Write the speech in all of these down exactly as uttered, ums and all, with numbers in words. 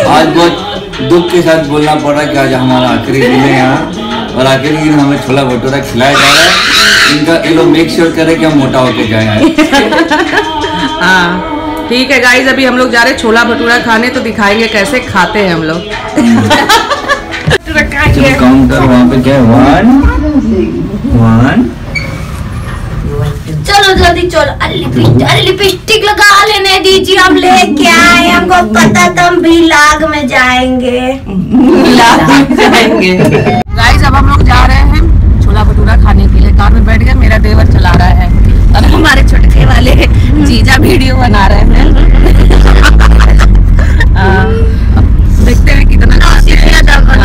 आज बहुत दुख के साथ बोलना पड़ रहा है कि आज हमारा आखिरी दिन है यहाँ, और आखिरी दिन हमें छोला भटूरा खिलाया जा रहा है। इनका ये लोग मेक श्योर करें कि हम मोटा होके जाए। हाँ ठीक है गाइज, अभी हम लोग जा रहे हैं छोला भटूरा खाने, तो दिखाएंगे कैसे खाते हैं हम लोग। काउंटर वहाँ पे क्या है, वन वन चलो जल्दी चलो, अरे लिपस्टिक लगा लेने दीजिए, हम लेके आए, हमको पता था हम भी लाग में जाएंगे। लाग में जाएंगे। गाइस अब हम लोग जा रहे हैं छोला भटूरा खाने के लिए। कार में बैठ गए, मेरा देवर चला रहा है और हमारे छोटे वाले जीजा वीडियो बना रहे हैं। देखते हैं कितना खाते हैं।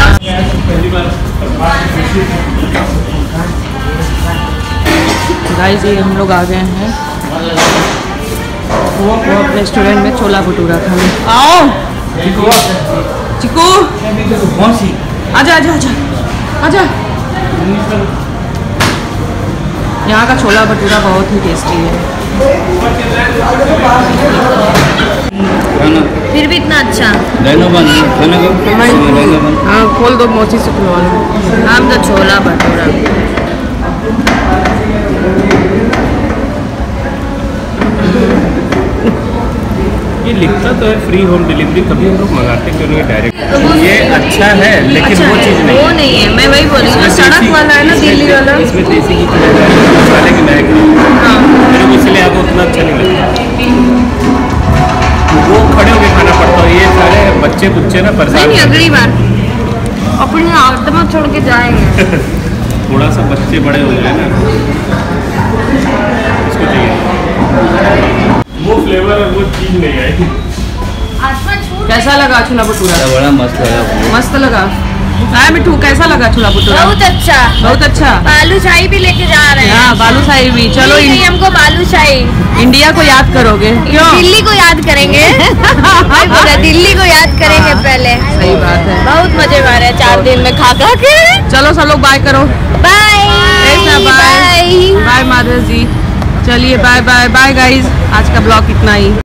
गाइस ये हम लोग आ गए हैं वो रेस्टोरेंट में छोला भटूरा खाने। आओ चिकू, आजा आजा आजा आजा। यहाँ का छोला भटूरा बहुत ही टेस्टी है, फिर भी इतना अच्छा। हाँ खोल दो, मोची से खुलवा लो। हम तो छोला भटूरा ये लिखता तो है फ्री होम डिलीवरी, कभी हम लोग मंगाते क्यों नहीं डायरेक्ट। ये अच्छा है लेकिन अच्छा वो चीज़ नहीं, वो नहीं है। मैं वही बोल रही हूँ, सड़क वाला है ना दिल्ली वाला, इसमें देसी घी की मसाले की महक है, इसलिए आपको उतना अच्छा नहीं लगता। वो खड़े होकर खाना पड़ता है, ये सारे बच्चे बुच्चे ना परेशान। नहीं अगली बार अपने आत्मा छोड़ के जाएंगे। थोड़ा सा बच्चे बड़े हो जाए ना, इसको चाहिए वो फ्लेवर और वो चीज नहीं आई। कैसा लगा छोला भटूरा? बड़ा मस्त लगा, मस्त लगा। हाँ मिठू कैसा लगा छोला भटूरा? बहुत अच्छा, बहुत अच्छा। बालूशाही भी लेके जा रहे हैं। हाँ बालूशाही भी। चलो नहीं, हमको बालूशाही। इंडिया को याद करोगे? क्यों? दिल्ली को याद करेंगे। दिल्ली को याद करेंगे पहले। सही बात है, बहुत मजे मारे हैं चार दिन में खा खा के। चलो सब लोग बाय करो। Bye bye bye Madhav ji. चलिए बाय बाय बाय गाइज, आज का ब्लॉग इतना ही।